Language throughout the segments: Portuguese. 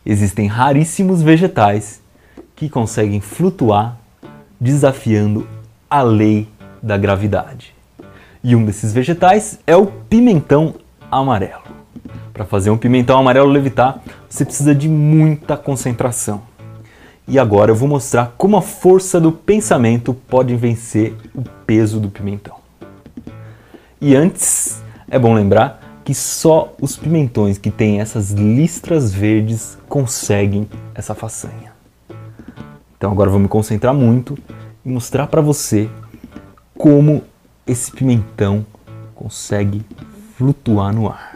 existem raríssimos vegetais que conseguem flutuar desafiando a lei da gravidade. E um desses vegetais é o pimentão amarelo. Para fazer um pimentão amarelo levitar, você precisa de muita concentração. E agora eu vou mostrar como a força do pensamento pode vencer o peso do pimentão. E antes, é bom lembrar que só os pimentões que têm essas listras verdes conseguem essa façanha. Então agora eu vou me concentrar muito e mostrar para você como esse pimentão consegue flutuar no ar.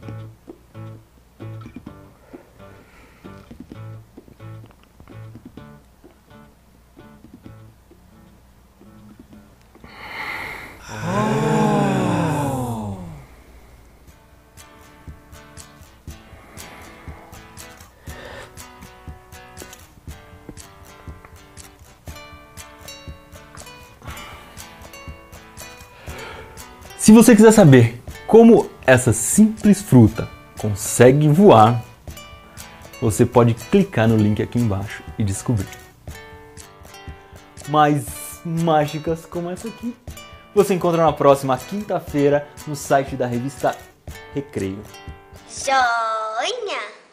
Se você quiser saber como essa simples fruta consegue voar, você pode clicar no link aqui embaixo e descobrir. Mais mágicas como essa aqui você encontra na próxima quinta-feira no site da revista Recreio. Joinha!